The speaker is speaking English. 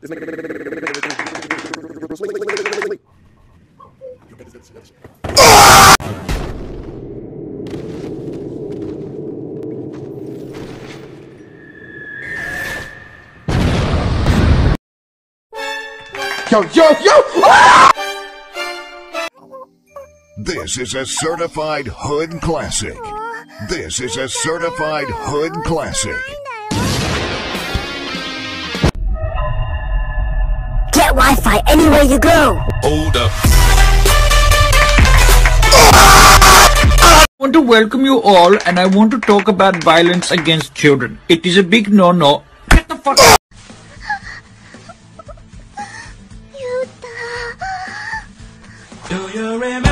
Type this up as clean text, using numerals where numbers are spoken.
Yo, yo, yo! This is a certified hood classic. This is a certified hood classic. Get Wi-Fi anywhere you go. Hold up. I want to welcome you all, and I want to talk about violence against children. It is a big no-no. Get the fuck out. Yuta. Do you remember?